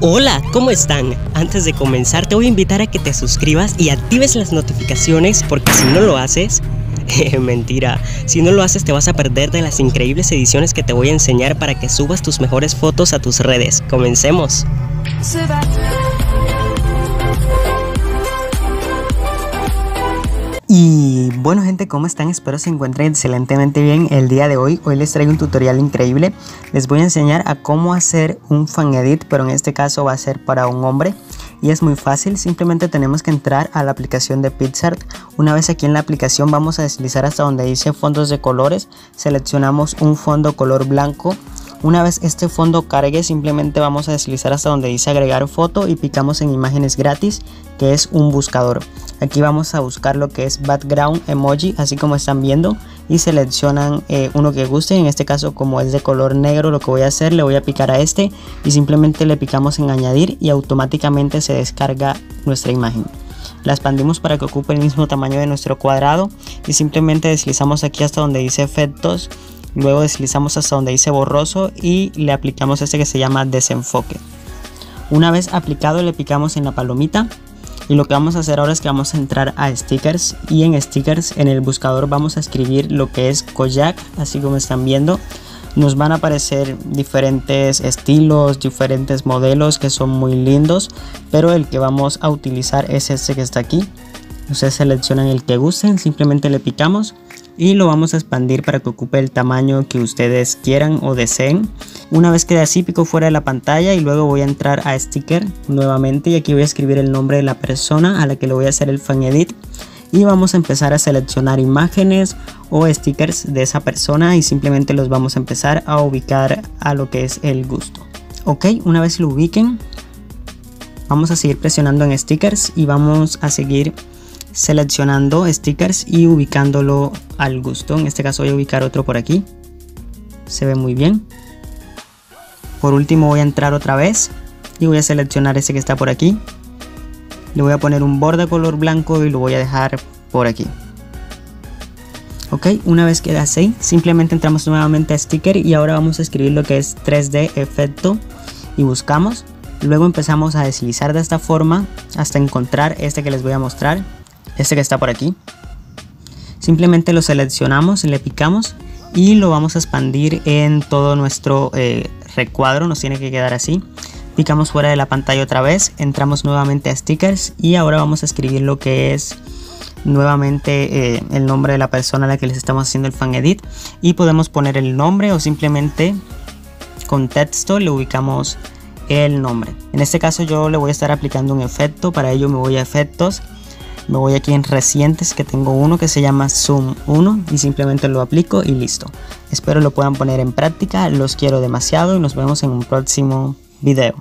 Hola, ¿cómo están? Antes de comenzar te voy a invitar a que te suscribas y actives las notificaciones porque si no lo haces, mentira, si no lo haces te vas a perder de las increíbles ediciones que te voy a enseñar para que subas tus mejores fotos a tus redes. ¡Comencemos! Y bueno gente, ¿cómo están? Espero se encuentren excelentemente bien el día de hoy. Hoy les traigo un tutorial increíble. Les voy a enseñar a cómo hacer un fan edit, pero en este caso va a ser para un hombre. Y es muy fácil, simplemente tenemos que entrar a la aplicación de PicsArt. Una vez aquí en la aplicación vamos a deslizar hasta donde dice fondos de colores. Seleccionamos un fondo color blanco. Una vez este fondo cargue, simplemente vamos a deslizar hasta donde dice agregar foto y picamos en imágenes gratis, que es un buscador. Aquí vamos a buscar lo que es background emoji, así como están viendo, y seleccionan uno que guste. En este caso, como es de color negro, lo que voy a hacer, le voy a picar a este y simplemente le picamos en añadir y automáticamente se descarga nuestra imagen. La expandimos para que ocupe el mismo tamaño de nuestro cuadrado y simplemente deslizamos aquí hasta donde dice efectos. Luego deslizamos hasta donde dice borroso y le aplicamos este que se llama desenfoque. Una vez aplicado le picamos en la palomita y lo que vamos a hacer ahora es que vamos a entrar a stickers y en stickers en el buscador vamos a escribir lo que es Kojak, así como están viendo. Nos van a aparecer diferentes estilos, diferentes modelos que son muy lindos, pero el que vamos a utilizar es este que está aquí. Ustedes seleccionan el que gusten, simplemente le picamos y lo vamos a expandir para que ocupe el tamaño que ustedes quieran o deseen. Una vez quede así, pico fuera de la pantalla y luego voy a entrar a sticker nuevamente y aquí voy a escribir el nombre de la persona a la que le voy a hacer el fan edit y vamos a empezar a seleccionar imágenes o stickers de esa persona y simplemente los vamos a empezar a ubicar a lo que es el gusto. Ok, una vez lo ubiquen, vamos a seguir presionando en stickers y vamos a seguir seleccionando stickers y ubicándolo al gusto. En este caso voy a ubicar otro por aquí, se ve muy bien. Por último voy a entrar otra vez y voy a seleccionar ese que está por aquí. Le voy a poner un borde color blanco y lo voy a dejar por aquí. Ok, una vez queda así, simplemente entramos nuevamente a sticker y ahora vamos a escribir lo que es 3D efecto y buscamos. Luego empezamos a deslizar de esta forma hasta encontrar este que les voy a mostrar. Este que está por aquí, simplemente lo seleccionamos, le picamos y lo vamos a expandir en todo nuestro recuadro. Nos tiene que quedar así. Picamos fuera de la pantalla otra vez, entramos nuevamente a stickers y ahora vamos a escribir lo que es nuevamente el nombre de la persona a la que les estamos haciendo el fan edit y podemos poner el nombre o simplemente con texto le ubicamos el nombre. En este caso yo le voy a estar aplicando un efecto, para ello me voy a efectos. Me voy aquí en recientes que tengo uno que se llama Zoom 1 y simplemente lo aplico y listo. Espero lo puedan poner en práctica, los quiero demasiado y nos vemos en un próximo video.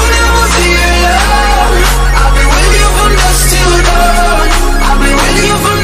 I've been waiting for